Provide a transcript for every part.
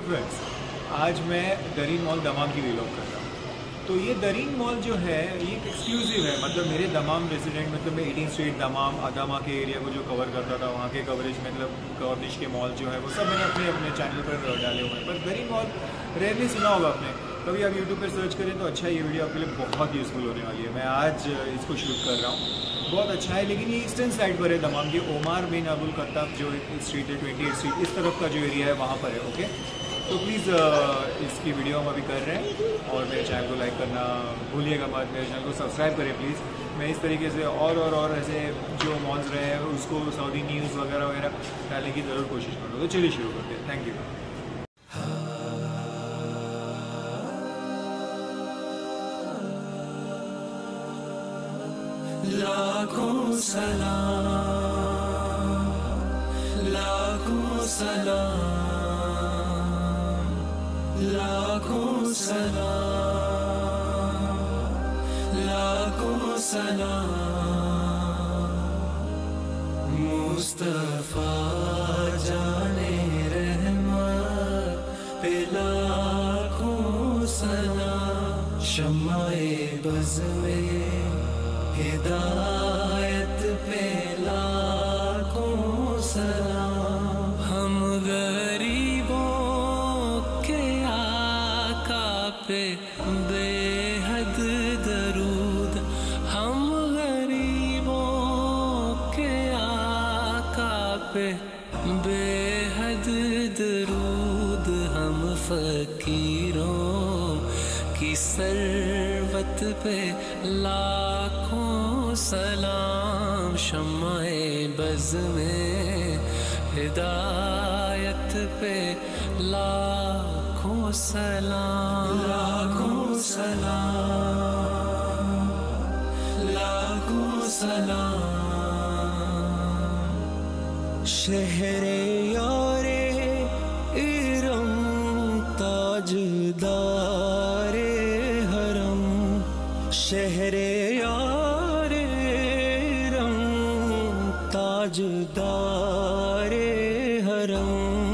Friends, आज मैं दरीन mall दमाम की व्लॉग कर रहा हूँ। तो ये दरीन मॉल जो है ये एक एक्सक्लूसिव है, मतलब मेरे दमाम रेजिडेंट, मतलब मैं 18 स्ट्रीट दमाम अदामा के एरिया को जो कवर करता था, वहाँ के कवरेज मतलब कॉर्निश के मॉल जो है वो सब मैंने अपने अपने चैनल पर डाले हुए हैं। पर दरीन मॉल रेयरली सुना होगा आपने, कभी आप यूट्यूब पर सर्च करें तो अच्छा है, ये वीडियो आपके लिए बहुत यूज़फुल होने वाली है। मैं आज इसको शूट कर रहा हूँ, बहुत अच्छा है। लेकिन ये ईस्टर्न साइड पर है दमाम के, ओमार बिन अबुल खत्ताब जो स्ट्रीट है 28 स्ट्रीट, इस तरफ का जो एरिया है वहाँ पर है। ओके, तो प्लीज़ इसकी वीडियो हम अभी कर रहे हैं और मेरे चैनल को लाइक करना भूलिएगा मत, मेरे चैनल को सब्सक्राइब करें प्लीज़। मैं इस तरीके से और ऐसे जो मॉल्स रहे हैं उसको सऊदी न्यूज़ वगैरह वगैरह डालने की ज़रूर कोशिश करूँगा। तो चलिए शुरू करते हैं। Thank you. लाखों सलाम, लाखों सलाम, लाखों सलाम, लाखों सलाम। मुस्तफा जाने रहमत पे लाखों सलाम। शम्माए बज़ में हिदायत पे लाखों सलाम। हम गरीबों के आका पे बेहद दरूद, हम गरीबों के आका पे बेहद दरूद। हम फकीरों की सरवत पे लाखों सलाम। शम्माए बज़ में हिदायत पे लाखों सलाम, लाखों सलाम, लाखों सलाम। शहरे यारे इरम ताजदारे हरम, शहरे यारे रम ताजदारे हरम।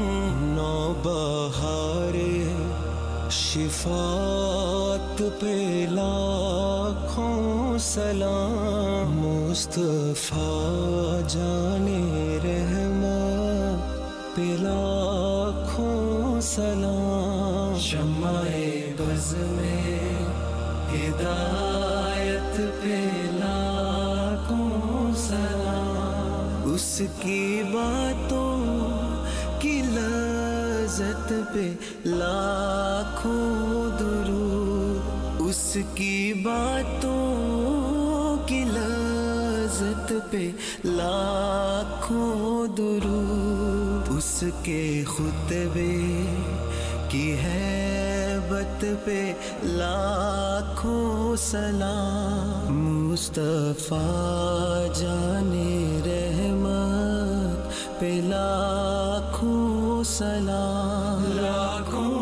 नौबहारे शिफात पे लाखों सलाम। मुस्तफा जाने रहमत पे लाखों सलाम। शम्माए बज़ में हिदायत पे लाखों सलाम। उसकी बातों की लज़्ज़त पे लाखों दुरूद, उसकी बातों की लज़्ज़त पे लाखों दुरूद। उसके खुतबे की हैबत पे लाखों सलाम। मुस्तफा जाने रहमत पे लाखों सलाम, लाखों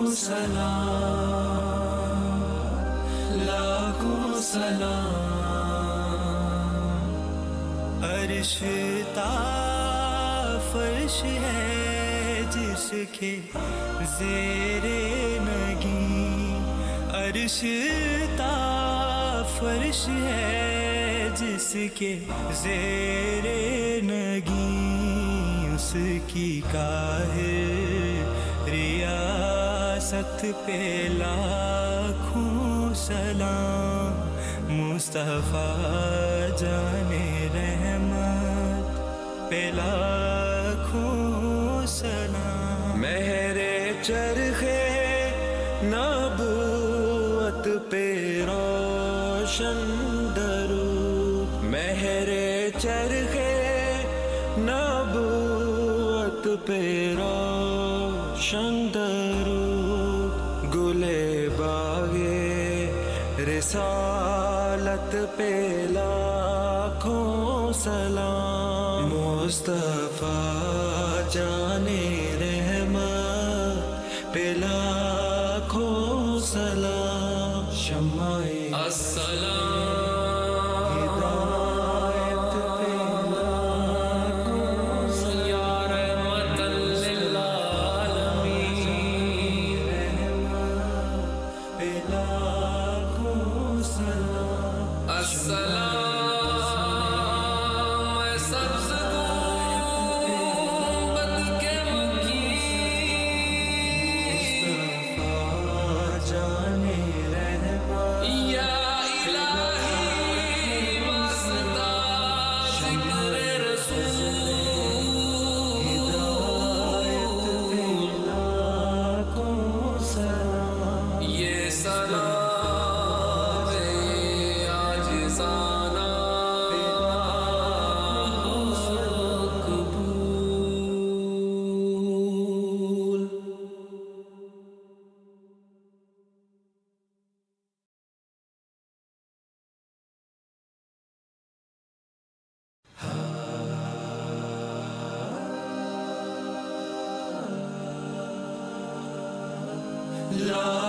सलाम, लाखों सलाम। अर्श ता फर्श है जिसके ज़ेरे नगी, अर्श ता फर्श है जिसके ज़ेरे नगी। उसकी काहिर रियासत पे लाखों सलाम। मुस्तफा जाने रहमत पे लाखों सलाम। मेहरे चरखे नबूवत पे रोशन दरूद, मेहरे चरखे नबूवत पे रोशन दरूद। गुले बागे रिसालत पे लाखों सलाम। मुस्तफा जाने रहमत पे लाखों सलाम। शम्माए अस्सलाम हिदायत पे लाखों सलाम। या रहमतल लिल आलमीन।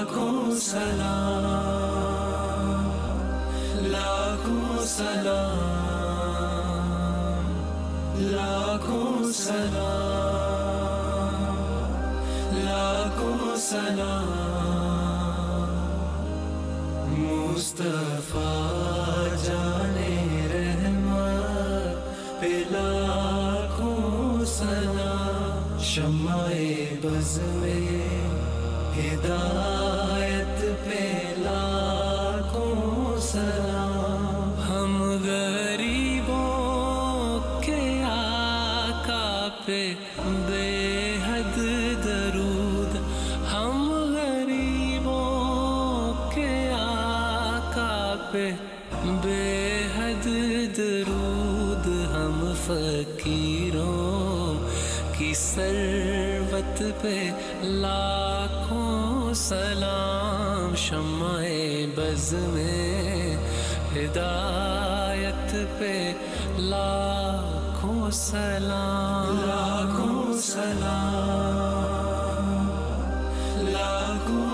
لاکھوں سلام لاکھوں سلام لاکھوں سلام لاکھوں سلام مصطفیٰ جانے رحمت پہ لاکھوں سلام شمع بز میں ہدایت پہ لاکھوں سلام ہم غریبوں کے آقا پہ بے حد درود ہم غریبوں کے آقا پہ بے حد درود ہم فقیروں کی ثروت پہ لاکھوں سلام شمع بز میں ہدایت پہ لاکھوں سلام لاکھوں سلام لاکھوں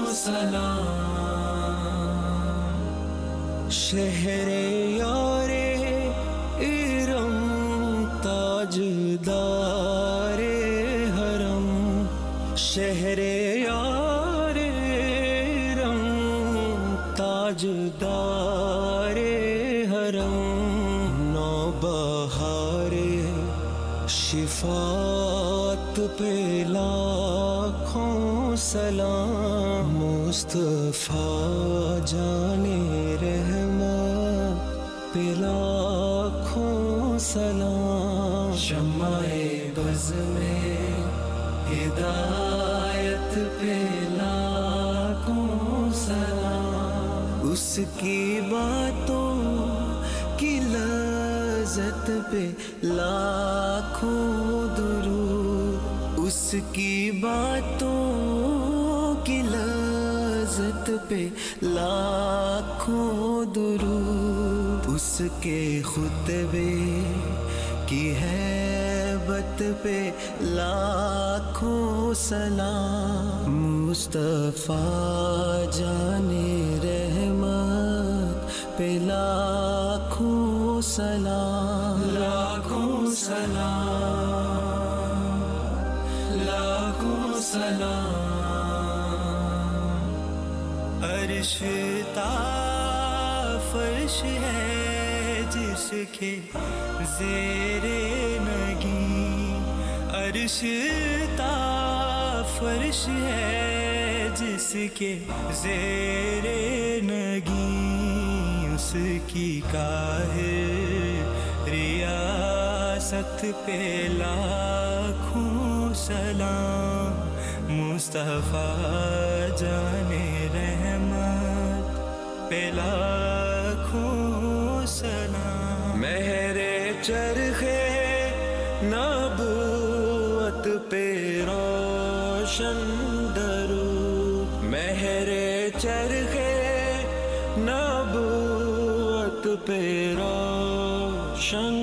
سلام شہر یار ارم تاجدار حرم شہر یار ارم تاجدار حرم نوبہار شفاعت پہ لاکھوں سلام مصطفیٰ جانے رحمت پہ لاکھوں سلام شمع بز میں ہدایت پہ لاکھوں سلام اس کی باتوں کی لذت پہ لاکھوں درود اس کی باتوں کی لذت پہ لاکھوں درود اس کے خطبے کی ہیبت پہ لاکھوں سلام مصطفیٰ جانے رحمت پہ لاکھوں سلام لاکھوں سلام لاکھوں سلام عرش تا فرش ہے جس کے زیر نگی عرش تا فرش ہے جس کے زیر نگی اس کی قاہر ریاست پہ لاکھوں سلام مصطفیٰ جانے رحمت پہ لاکھوں سلام مہر چرخے نبوت پہ روشن درود مہر چرخے نبوت پہ روشن